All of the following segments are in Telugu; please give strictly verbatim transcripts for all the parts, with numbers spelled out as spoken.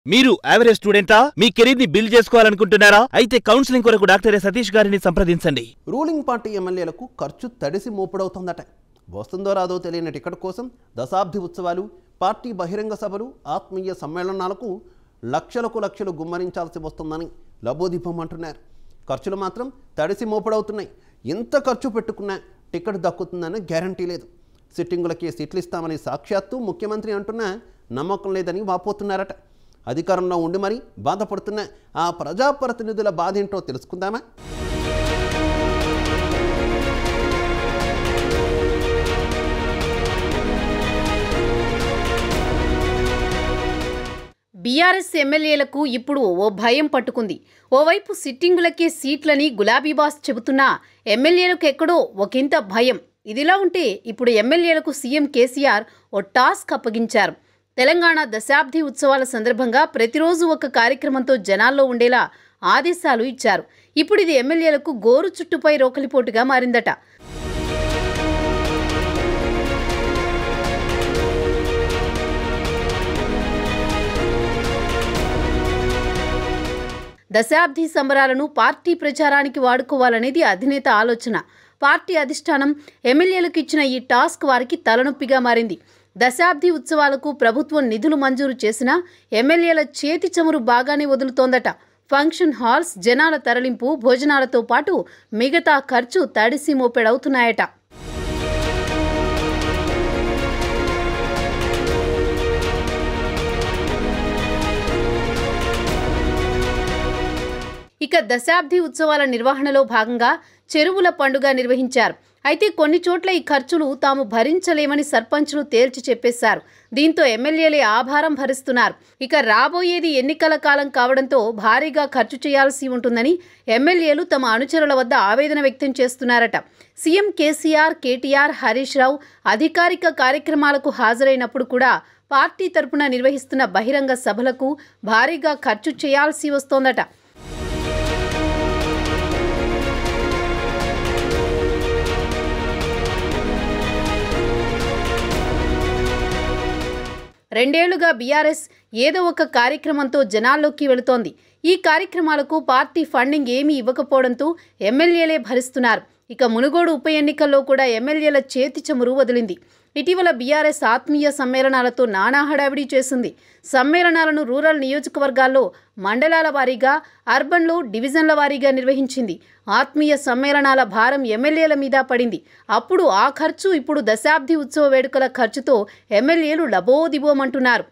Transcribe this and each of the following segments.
మీరు యావరేజ్ స్టూడెంటా? మీ కెరీర్ ని బిల్డ్ చేసుకోవాలనుకుంటున్నారా? అయితే కౌన్సిలింగ్ కొరకు డాక్టర్ సతీష్ గారిని సంప్రదించండి. రూలింగ్ పార్టీ ఎమ్మెల్యేలకు ఖర్చు తడిసి మోపుడవుతోందట. వస్తుందో రాదో తెలియని టికెట్ కోసం దశాబ్ది ఉత్సవాలు, పార్టీ బహిరంగ సభలు, ఆత్మీయ సమ్మేళనాలకు లక్షలకు లక్షలు గుమ్మరించాల్సి వస్తుందని లబోదిబ్బమంటున్నారు. ఖర్చులు మాత్రం తడిసి మోపుడవుతున్నాయి. ఎంత ఖర్చు పెట్టుకున్నా టికెట్ దక్కుతుందని గ్యారంటీ లేదు. సిట్టింగులకి సీట్లు ఇస్తామని సాక్షాత్తు ముఖ్యమంత్రి అంటున్నా నమ్మకం లేదని వాపోతున్నారట. అధికారంలో ఉండి మరి బాధపడుతున్న ఆ ప్రజాప్రతినిధుల బాధ ఏంటో తెలుసుకుందామా? బీఆర్ఎస్ ఎమ్మెల్యేలకు ఇప్పుడు ఓ భయం పట్టుకుంది. ఓవైపు సిట్టింగులకే సీట్లని గులాబీ బాస్ చెబుతున్నా ఎమ్మెల్యేలకు ఎక్కడో ఒకంత భయం. ఇదిలా ఉంటే ఇప్పుడు ఎమ్మెల్యేలకు సీఎం కేసీఆర్ ఓ టాస్క్ అప్పగించారు. తెలంగాణ దశాబ్ది ఉత్సవాల సందర్భంగా ప్రతిరోజు ఒక కార్యక్రమంతో జనాల్లో ఉండేలా ఆదేశాలు ఇచ్చారు. ఇప్పుడు ఇది ఎమ్మెల్యేలకు గోరు చుట్టుపై రోకలిపోటుగా మారిందట. దశాబ్ది సంబరాలను పార్టీ ప్రచారానికి వాడుకోవాలనేది అధినేత ఆలోచన. పార్టీ అధిష్టానం ఎమ్మెల్యేలకు ఇచ్చిన ఈ టాస్క్ వారికి తలనొప్పిగా మారింది. దశాబ్ది ఉత్సవాలకు ప్రభుత్వం నిధులు మంజూరు చేసినా ఎమ్మెల్యేల చేతి చమురు బాగానే వదులుతోందట. ఫంక్షన్ హాల్స్, జనాల తరలింపు, భోజనాలతో పాటు మిగతా ఖర్చు తడిసి మోపెడవుతున్నాయట. ఇక దశాబ్ది ఉత్సవాల నిర్వహణలో భాగంగా చెరువుల పండుగ నిర్వహించారు. అయితే కొన్ని చోట్ల ఈ ఖర్చులు తాము భరించలేమని సర్పంచ్లు తేల్చి చెప్పేశారు. దీంతో ఎమ్మెల్యేలే ఆభారం భరిస్తున్నారు. ఇక రాబోయేది ఎన్నికల కాలం కావడంతో భారీగా ఖర్చు చేయాల్సి ఉంటుందని ఎమ్మెల్యేలు తమ అనుచరుల వద్ద ఆవేదన వ్యక్తం చేస్తున్నారట. CM KCR, KTR, Harish Rao అధికారిక కార్యక్రమాలకు హాజరైనప్పుడు కూడా పార్టీ తరపున నిర్వహిస్తున్న బహిరంగ సభలకు భారీగా ఖర్చు చేయాల్సి వస్తోందట. రెండేళ్లుగా బీఆర్ఎస్ ఏదో ఒక కార్యక్రమంతో జనాల్లోకి వెళుతోంది. ఈ కార్యక్రమాలకు పార్టీ ఫండింగ్ ఏమీ ఇవ్వకపోవడంతో ఎమ్మెల్యేలే భరిస్తున్నారు. ఇక మునుగోడు ఉప ఎన్నికల్లో కూడా ఎమ్మెల్యేల చేతి చమురు వదిలింది. ఇటీవల బీఆర్ఎస్ ఆత్మీయ సమ్మేళనాలతో నానా హడావిడి చేసింది. సమ్మేళనాలను రూరల్ నియోజకవర్గాల్లో మండలాల వారీగా, అర్బన్లో డివిజన్ల వారీగా నిర్వహించింది. ఆత్మీయ సమ్మేళనాల భారం ఎమ్మెల్యేల మీద పడింది. అప్పుడు ఆ ఖర్చు ఇప్పుడు దశాబ్ది ఉత్సవ వేడుకల ఖర్చుతో ఎమ్మెల్యేలు లబోదిబోమంటున్నారు.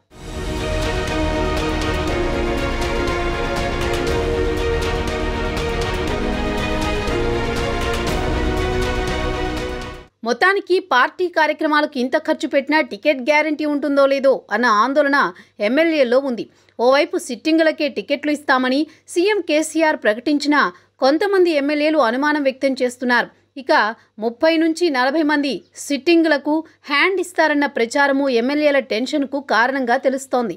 మొత్తానికి పార్టీ కార్యక్రమాలకు ఇంత ఖర్చు పెట్టినా టికెట్ గ్యారంటీ ఉంటుందో లేదో అన్న ఆందోళన ఎమ్మెల్యేల్లో ఉంది. ఓవైపు సిట్టింగులకే టికెట్లు ఇస్తామని సీఎం కేసీఆర్ ప్రకటించినా కొంతమంది ఎమ్మెల్యేలు అనుమానం వ్యక్తం చేస్తున్నారు. ఇక ముప్పై నుంచి నలభై మంది సిట్టింగులకు హ్యాండ్ ఇస్తారన్న ప్రచారము ఎమ్మెల్యేల టెన్షన్కు కారణంగా తెలుస్తోంది.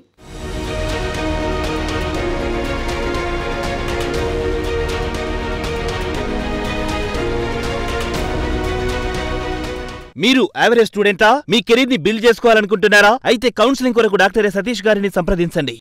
మీరు యావరేజ్ స్టూడెంటా? మీ కెరీర్ ని బిల్డ్ చేసుకోవాలనుకుంటున్నారా? అయితే కౌన్సిలింగ్ కొరకు డాక్టర్ సతీష్ గారిని సంప్రదించండి.